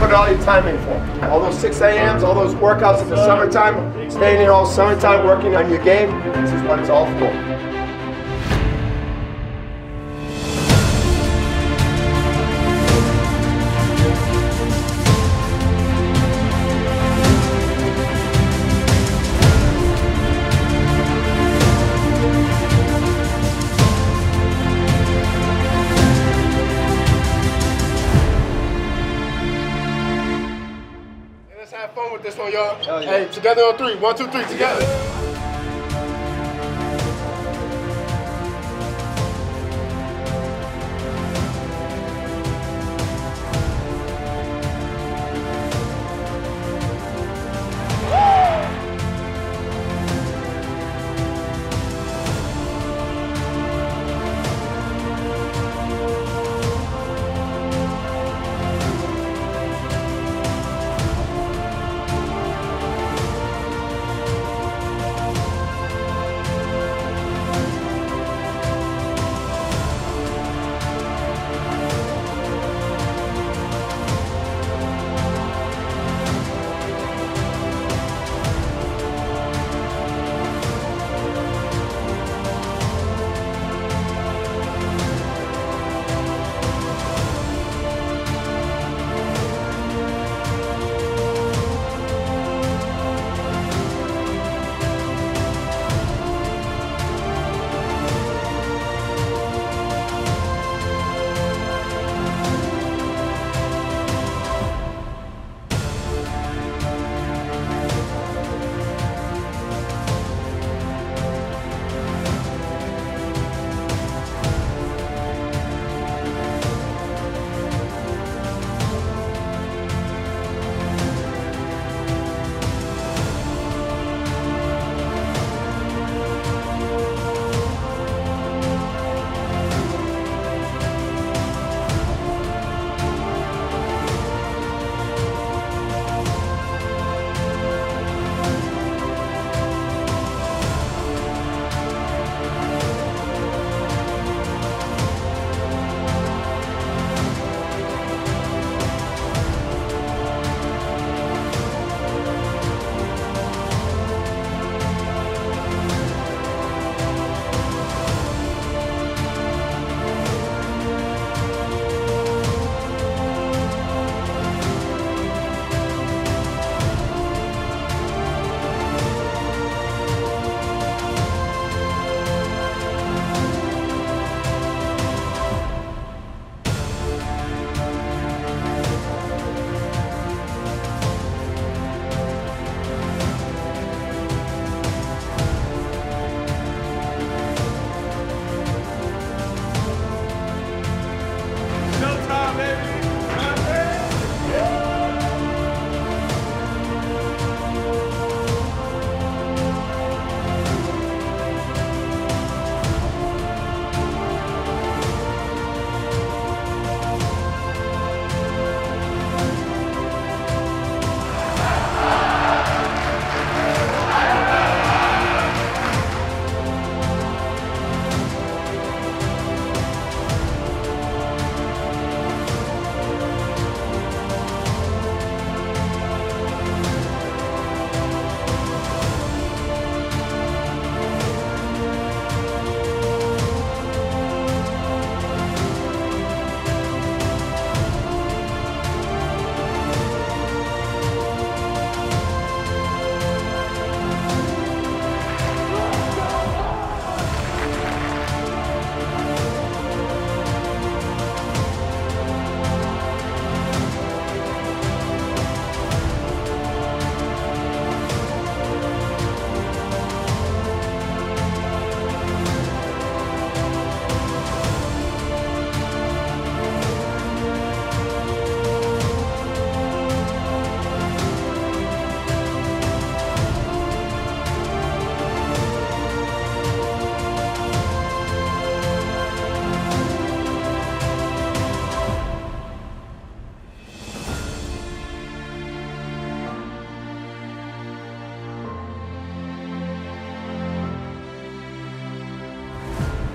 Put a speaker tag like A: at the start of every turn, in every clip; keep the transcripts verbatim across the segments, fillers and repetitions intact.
A: put all your time in for. All those six A Ms, all those workouts in the summertime, staying in all summertime working on your game, this is what it's all for. Have fun with this one, y'all. Oh, yeah. Hey, together on three. One, two, three, together.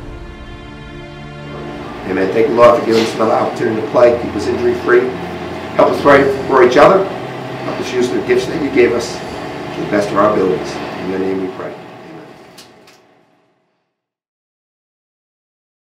A: Hey man, thank you, Lord, for giving us another opportunity to play, keep us injury free. Help us pray for each other. Help us use the gifts that you gave us to the best of our abilities. In your name we pray.